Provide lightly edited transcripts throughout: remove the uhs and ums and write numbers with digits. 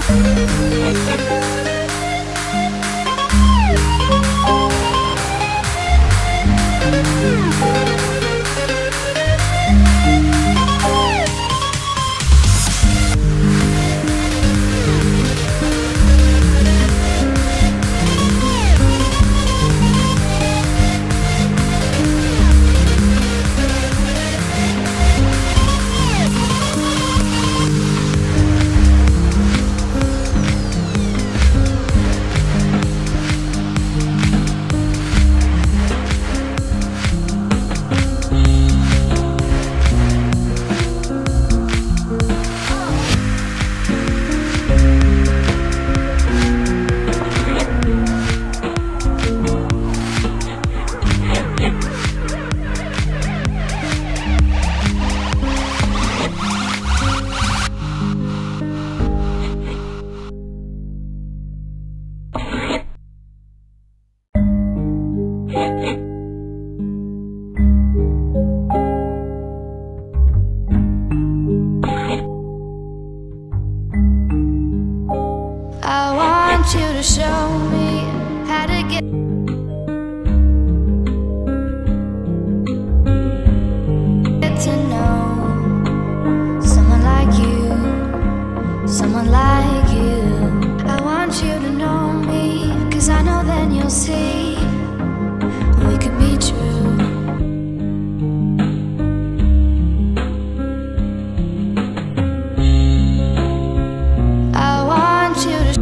You to show me how to get to know someone like you, someone like you. I want you to know me, 'cause I know then you'll see we could be true. I want you to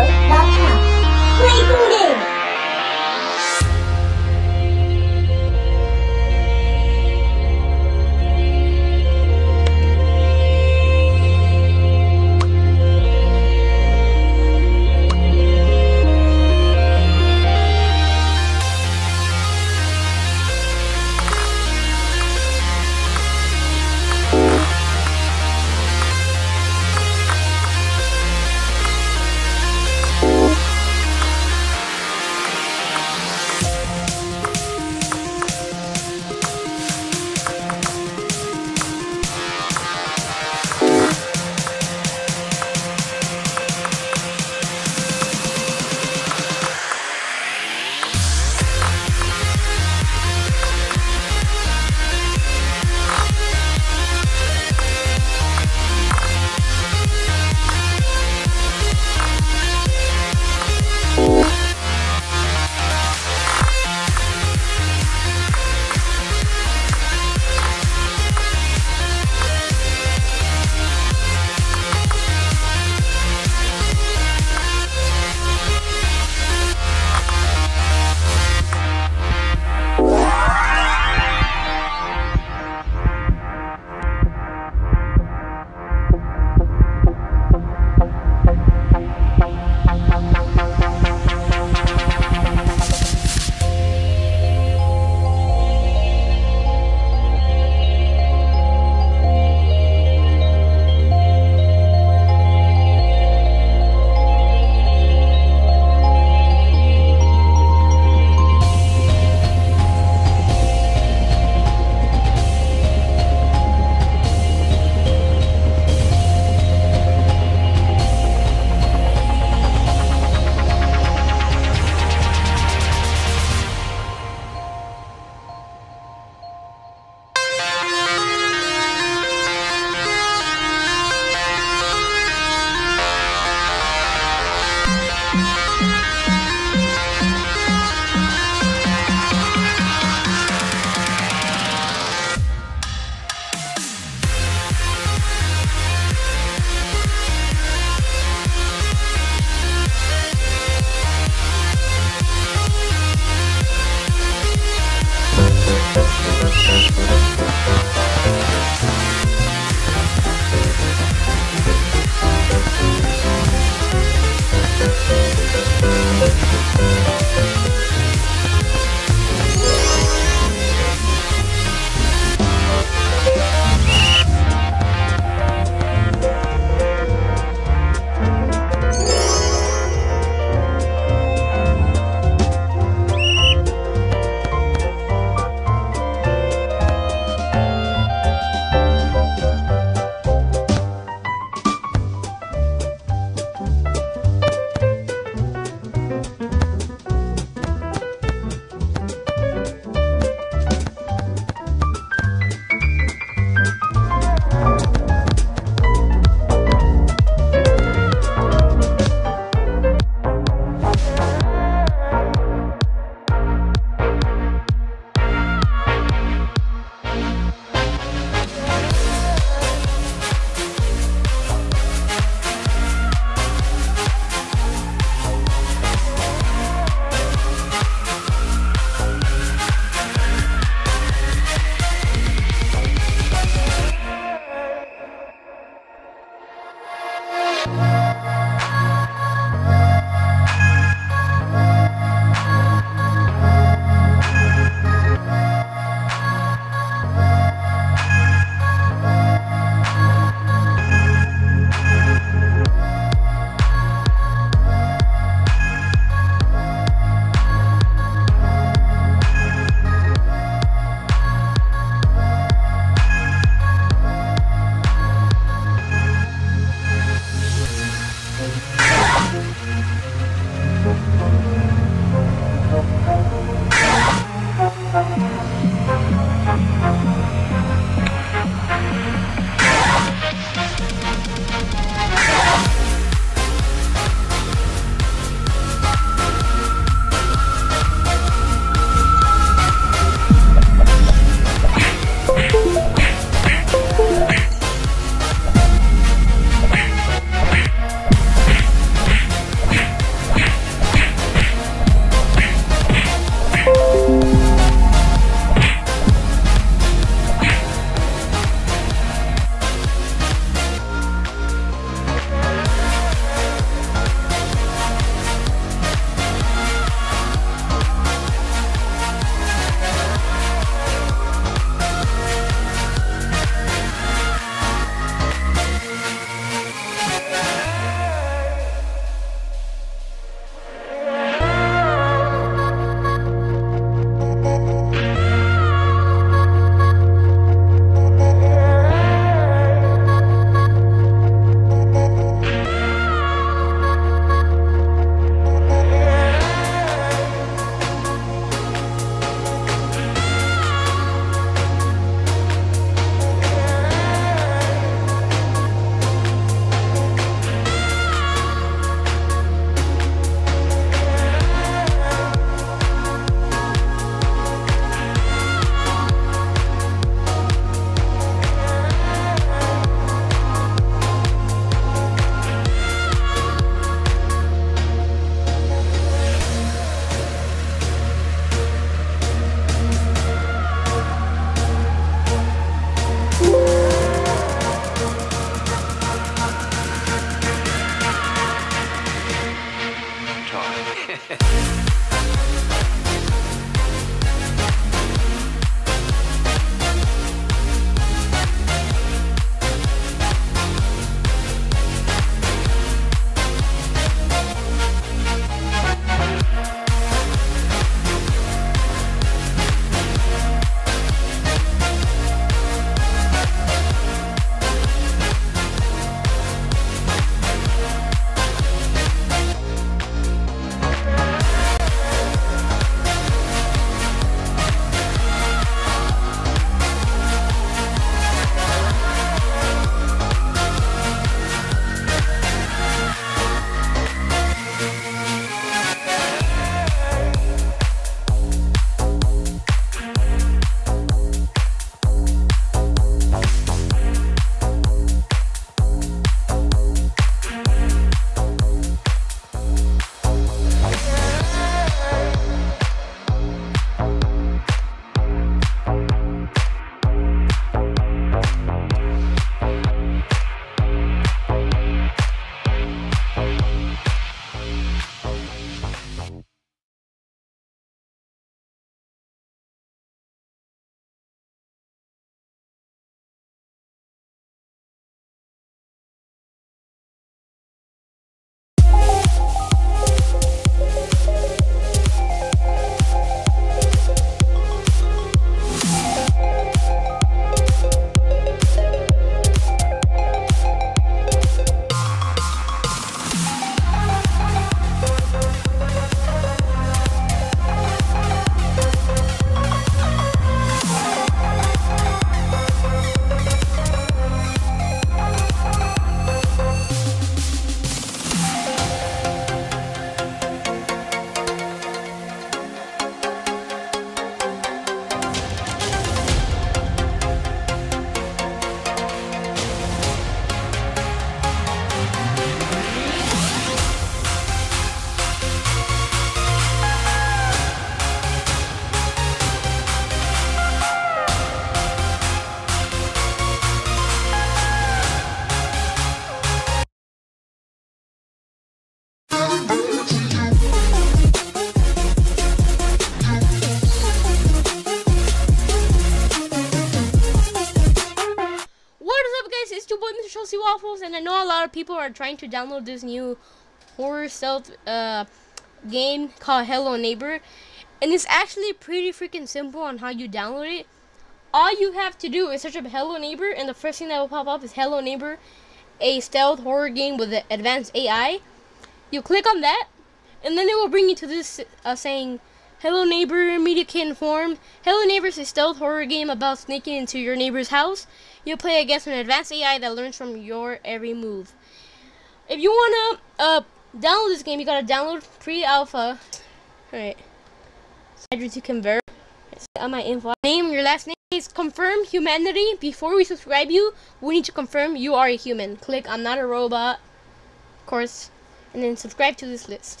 Waffles, and I know a lot of people are trying to download this new horror stealth game called Hello Neighbor, and it's actually pretty freaking simple on how you download it. All you have to do is search up Hello Neighbor, and the first thing that will pop up is Hello Neighbor, a stealth horror game with advanced AI. You click on that, and then it will bring you to this saying, "Hello Neighbor, media kit informed. Hello Neighbor is a stealth horror game about sneaking into your neighbor's house. You play against an advanced AI that learns from your every move." If you wanna download this game, you gotta download pre-alpha. Alright. Address you can verify on my info. Name, your last name is confirm humanity. Before we subscribe you, we need to confirm you are a human. Click I'm not a robot, of course, and then subscribe to this list.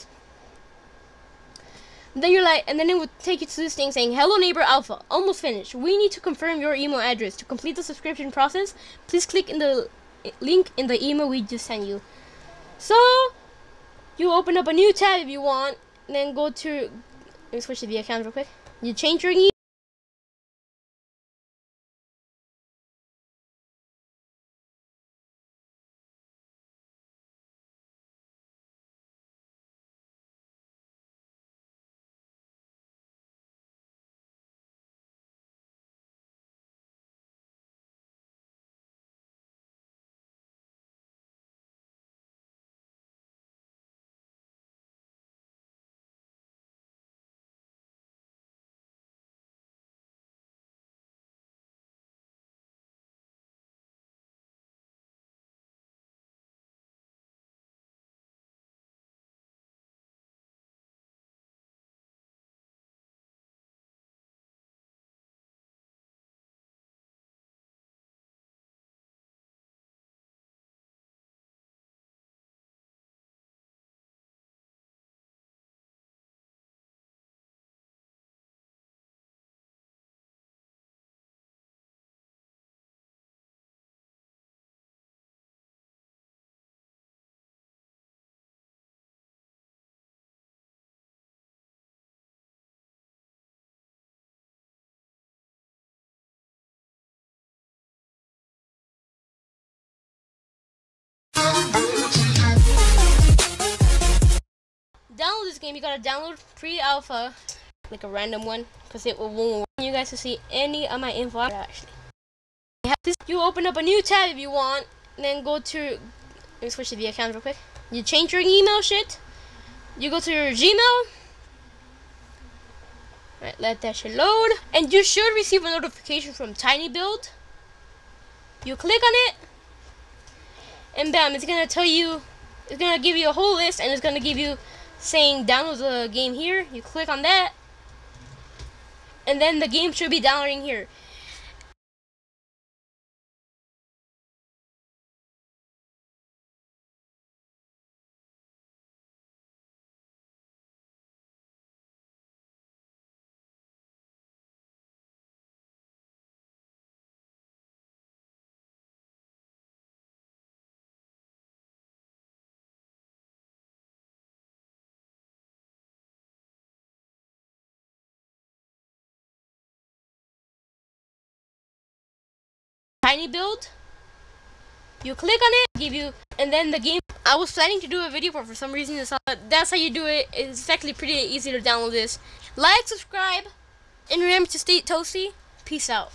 Then you're like, and then it would take you to this thing saying, "Hello Neighbor Alpha, almost finished. We need to confirm your email address. To complete the subscription process, please click in the link in the email we just sent you." So, you open up a new tab if you want, and then go to, let me switch to the account real quick. You change your email. Download this game, you gotta download pre-alpha, like a random one, because it won't want you guys to see any of my info. Actually, you open up a new tab if you want, and then go to, let me switch to the account real quick. You change your email shit. You go to your Gmail. Right, let that shit load, and you should receive a notification from TinyBuild. You click on it, and bam, it's gonna tell you, it's gonna give you a whole list, and it's gonna give you saying download the game here. You click on that, and then the game should be downloading here. TinyBuild. You click on it, give you, and then the game. I was planning to do a video for some reason. That's how you do it. It's actually pretty easy to download this. Like, subscribe, and remember to stay toasty. Peace out.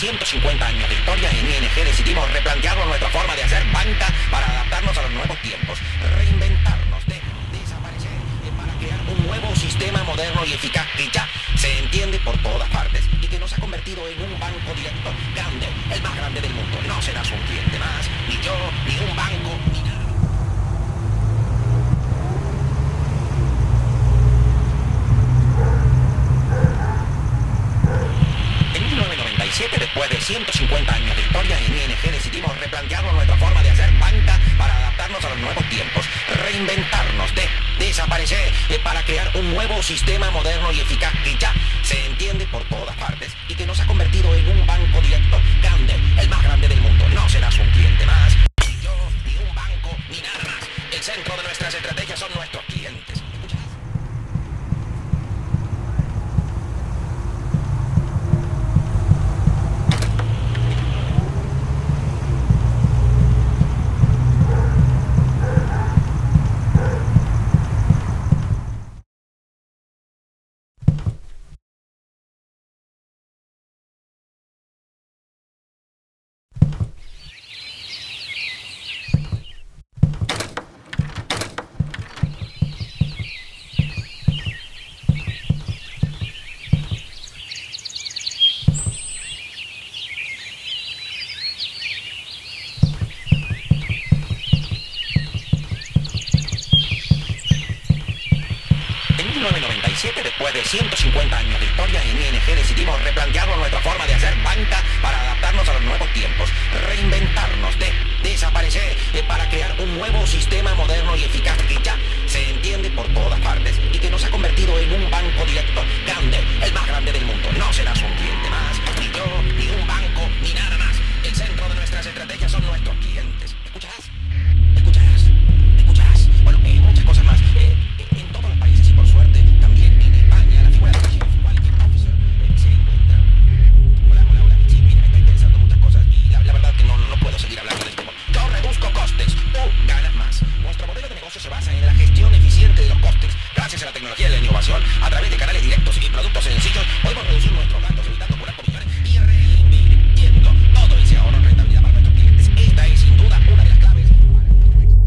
150 años de historia, en ING decidimos replantearnos nuestra forma de hacer banca para adaptarnos a los nuevos tiempos, reinventarnos, desaparecer para crear un nuevo sistema moderno y eficaz que ya se entiende por todas partes y que nos ha convertido en un banco directo grande, el más grande del mundo. No serás un cliente más, ni yo, ni un banco, ni nada. Después de 150 años de historia, en ING decidimos replantearnos nuestra forma de hacer banca para adaptarnos a los nuevos tiempos, reinventarnos, desaparecer para crear un nuevo sistema moderno y eficaz que ya se entiende por todas partes y que nos ha convertido en un banco directo grande, el más grande del mundo. No serás un cliente más, ni yo, ni un banco, ni nada más. El centro de nuestras estrategias son nuestros clientes. Después de 150 años de historia, en ING decidimos replantearnos nuestra forma de hacer banca para adaptarnos a los nuevos tiempos, reinventarnos, desaparecer para crear un nuevo sistema moderno y eficaz que ya se entiende por todas partes y que nos ha convertido en un banco directo grande, el más grande del mundo. No serás un cliente más, ni yo, ni un banco, ni nada más. El centro de nuestras estrategias son nuestros clientes. ¿Escucharás? ¿Escucharás? ¿Escucharás? Bueno, muchas cosas más. En todos los países y por suerte también en España la figura del Chief Quality Officer se encuentra. Hola. Sí, mira, estoy pensando muchas cosas y la verdad que no puedo seguir hablando de esto. Yo reduzco costes, tú ganas más. Nuestro modelo de negocio se basa en la gestión eficiente de los costes. Gracias a la tecnología y la innovación, a través de canales directos y productos sencillos, podemos reducir nuestros gastos evitando puras comisiones y reinvirtiendo todo ese ahorro en rentabilidad para nuestros clientes. Esta es sin duda una de las claves para nuestro éxito.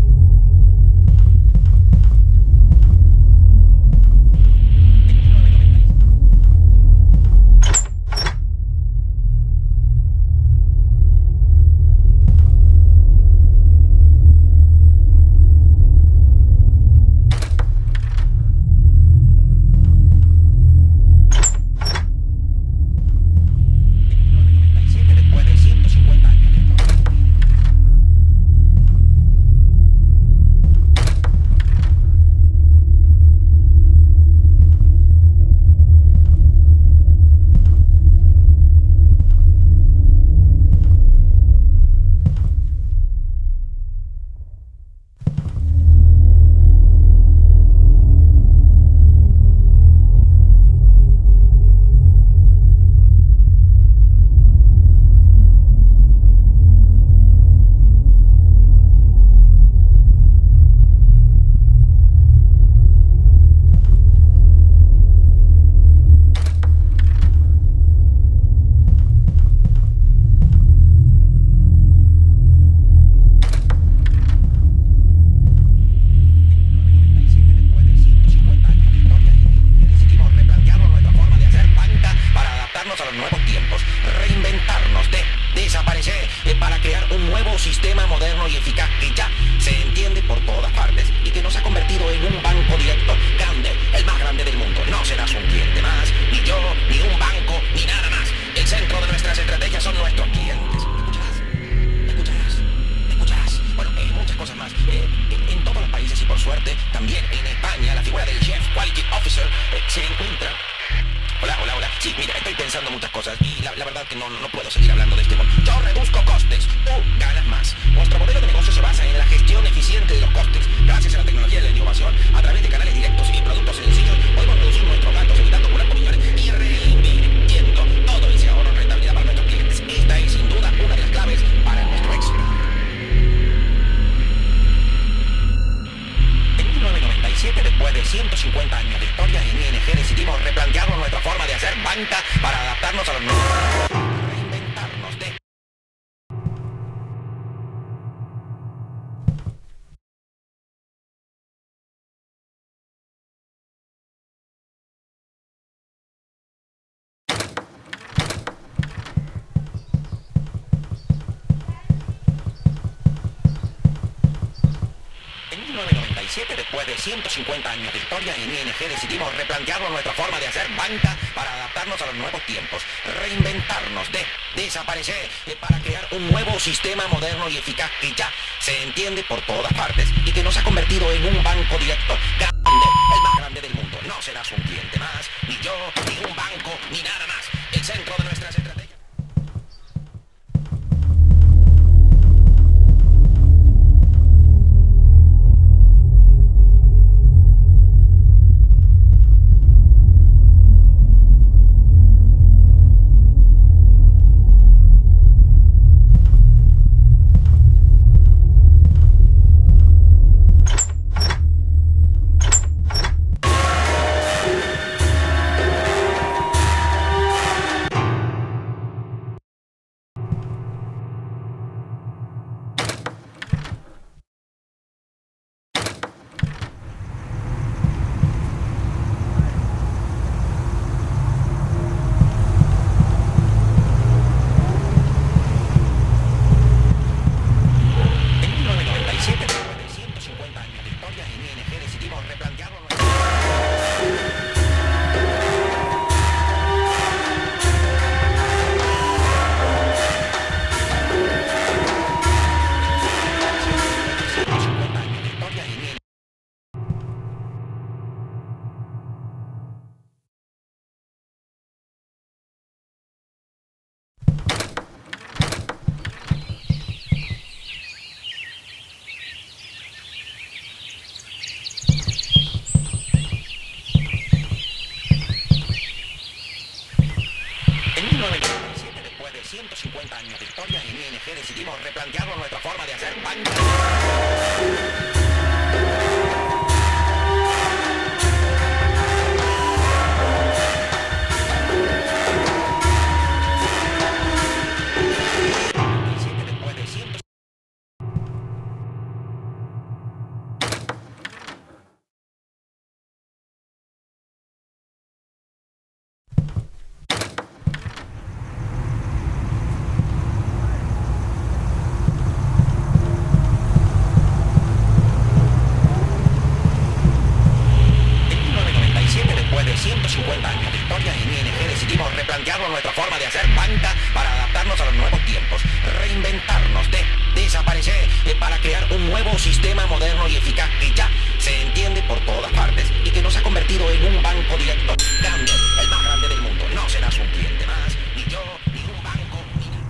Sistema moderno y eficaz que ya se entiende por todas partes y que nos ha convertido en un banco directo grande, el más grande del mundo. No serás un cliente más, ni yo, ni un banco, ni nada más. El centro de nuestras estrategias son nuestros clientes. ¿Escucharás? Bueno, muchas cosas más. En todos los países y por suerte, también en España, la figura del Chief Quality Officer se encuentra. Hola. Sí, mira, estoy pensando muchas cosas y la verdad que no puedo seguir hablando de este modo. Yo reduzco costes, tú ganas más. Nuestro modelo de negocio se basa en la gestión eficiente de los costes. Gracias a la tecnología y la innovación, a través de canales directos y productos sencillos, podemos reducir nuestros gastos evitando puras comisiones y reinvirtiendo todo ese ahorro en rentabilidad para nuestros clientes. Esta es sin duda una de las claves para nuestro éxito. En 1997, después de 150 años de historia, en ING decidimos replantearnos nuestra forma de hacer banca para adaptarnos a los nuevos. Reinventarnos. 1997, después de 150 años de historia, en ING decidimos replantearnos nuestra forma de hacer banca para adaptarnos a los nuevos tiempos, reinventarnos, desaparecer, para crear un nuevo sistema moderno y eficaz que ya se entiende por todas partes y que nos ha convertido en un banco directo, grande, el más grande del mundo. No serás un cliente más, ni yo, ni un banco, ni nada más. El centro de nuestras estrategias. En 1997, después de 150 años de historia, en ING decidimos replantearnos nuestra forma de hacer banca. Después de 150 años de historia, en ING decidimos replantearnos nuestra forma de hacer banca para adaptarnos a los nuevos tiempos, reinventarnos, desaparecer, para crear un nuevo sistema moderno y eficaz que ya se entiende por todas partes y que nos ha convertido en un banco directo, grande, el más grande del mundo. No serás un cliente más, ni yo, ni un banco, ni nada.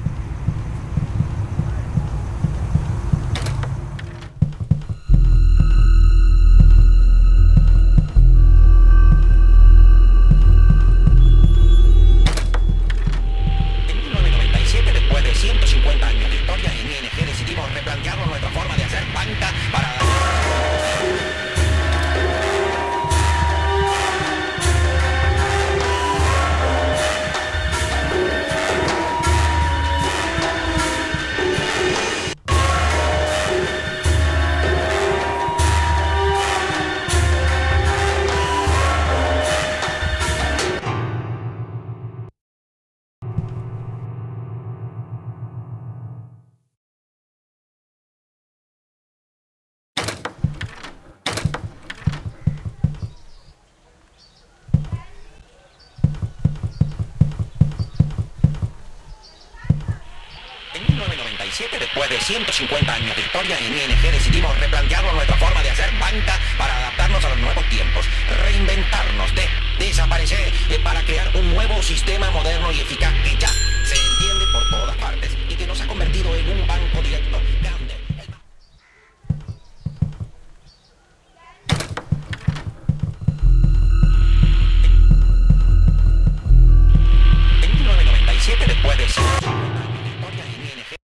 Después de 150 años de historia, en ING decidimos replantearnos nuestra forma de hacer banca para... En 1997, después de 150 años de historia, en ING decidimos replantearnos nuestra forma de hacer banca para adaptarnos a los nuevos tiempos, reinventarnos, desaparecer, para crear un nuevo sistema moderno y eficaz que ya se entiende por todas partes y que nos ha convertido en un banco directo, grande. En 1997, después de 150 años de historia, en ING...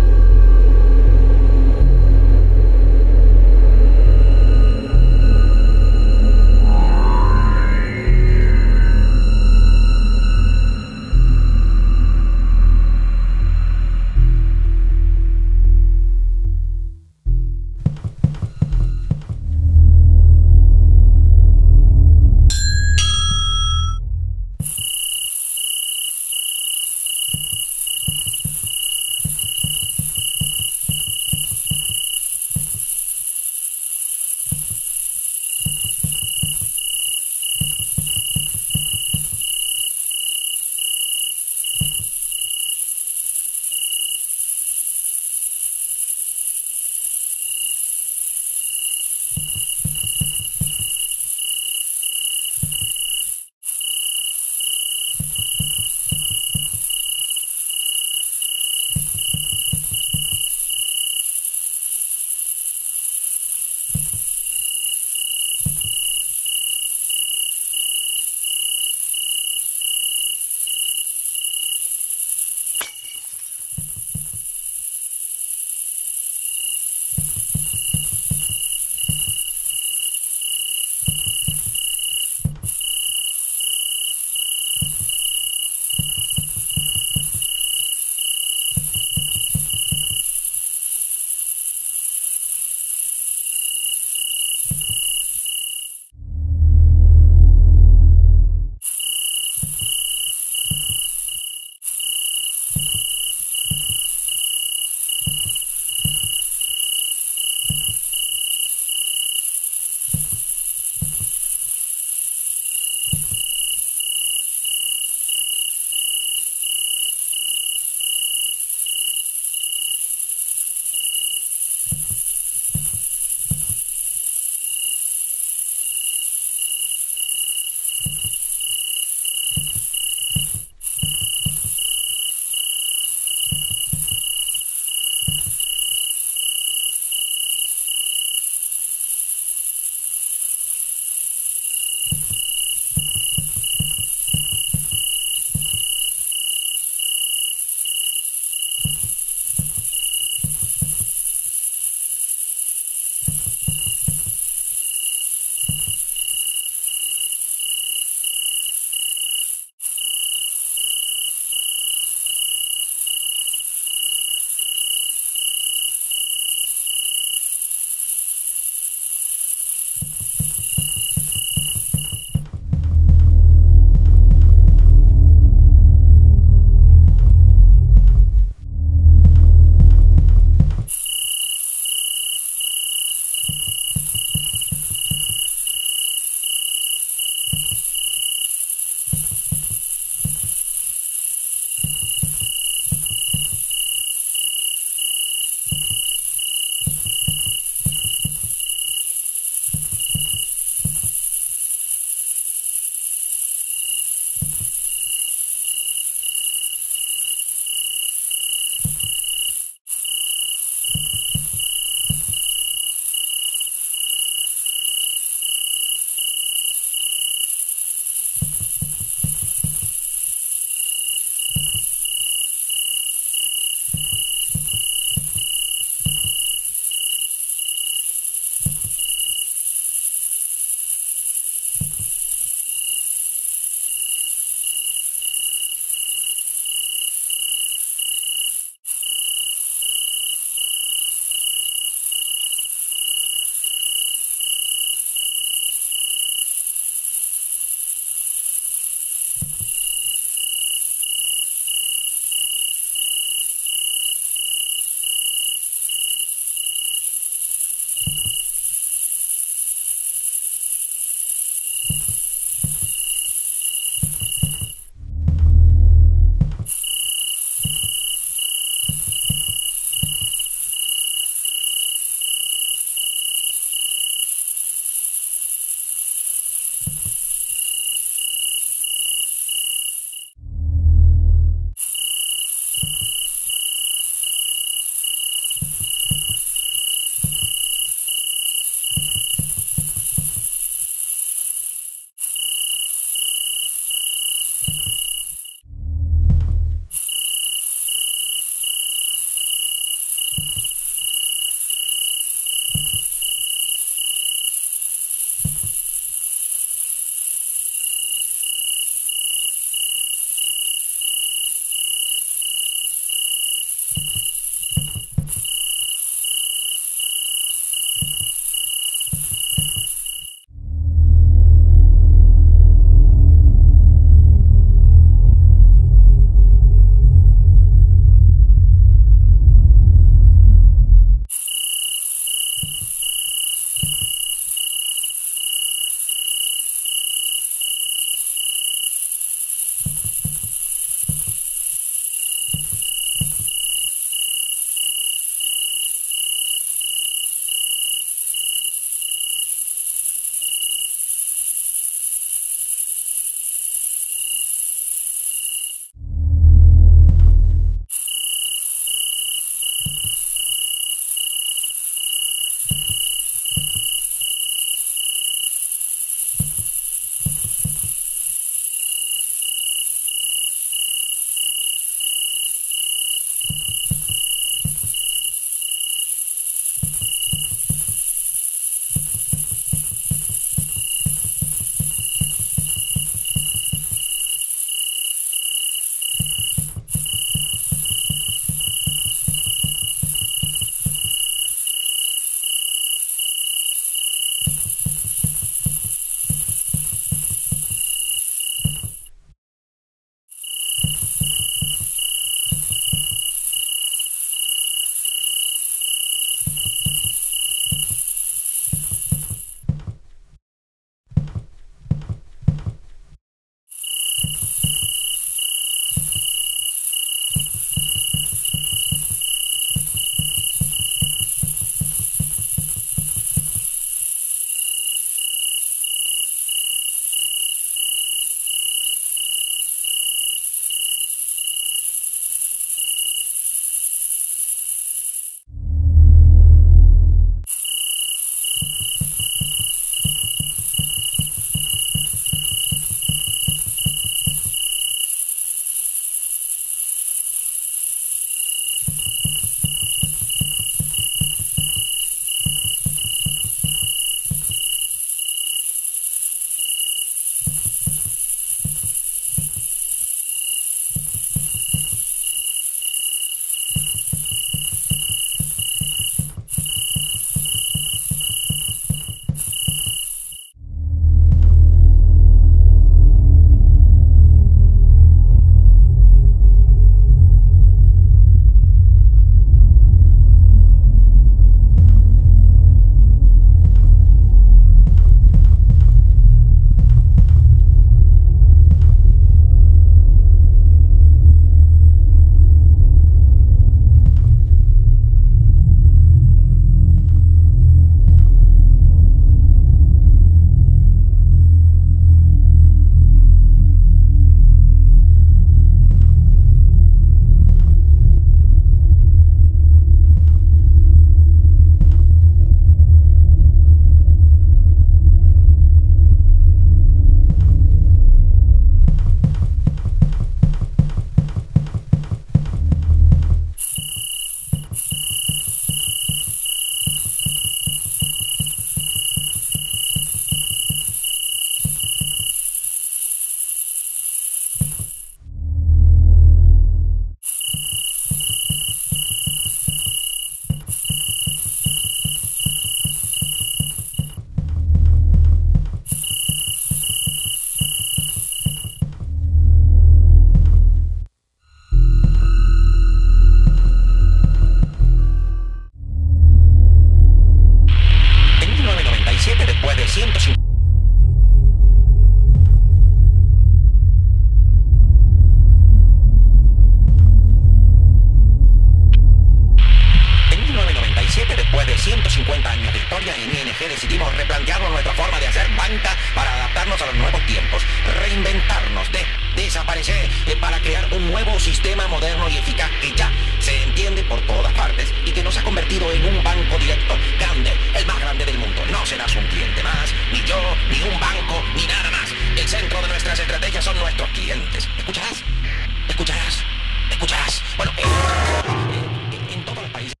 150 años de historia, en ING decidimos replantearnos nuestra forma de hacer banca para adaptarnos a los nuevos tiempos, reinventarnos, desaparecer para crear un nuevo sistema moderno y eficaz que ya se entiende por todas partes y que nos ha convertido en un banco directo, grande, el más grande del mundo. No serás un cliente más, ni yo, ni un banco, ni nada más. El centro de nuestras estrategias son nuestros clientes. ¿Escucharás? ¿Escucharás? ¿Escucharás? Bueno, en todos los países.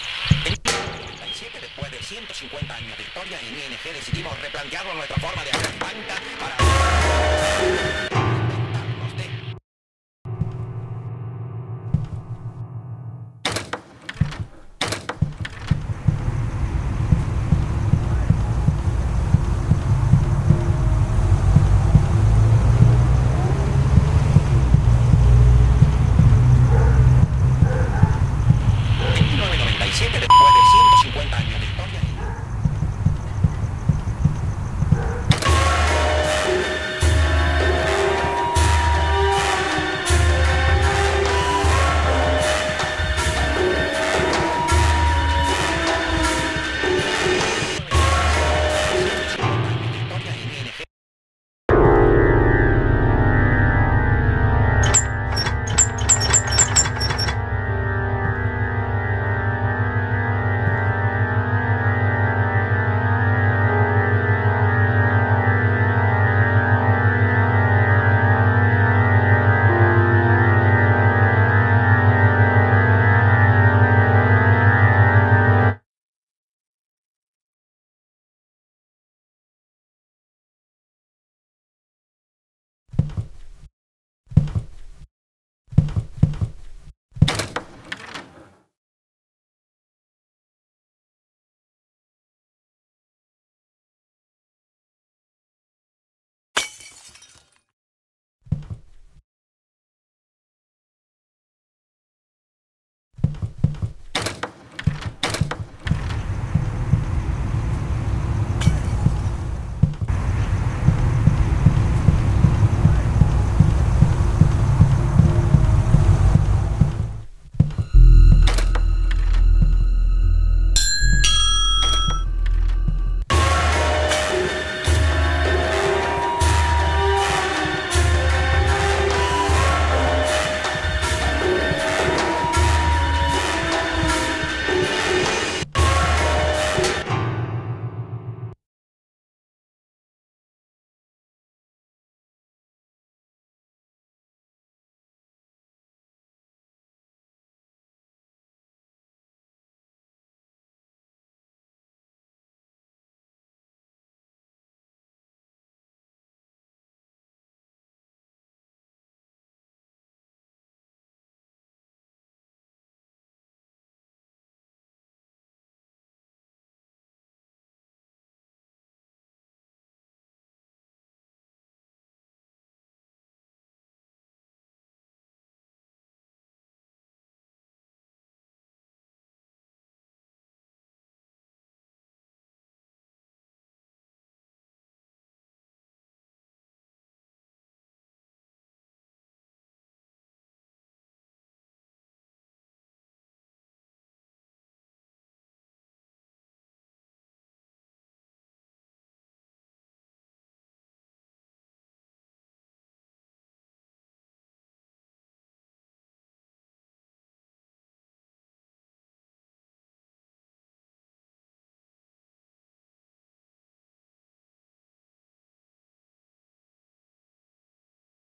Después de 150 años de historia, en ING decidimos replantearnos nuestra forma de hacer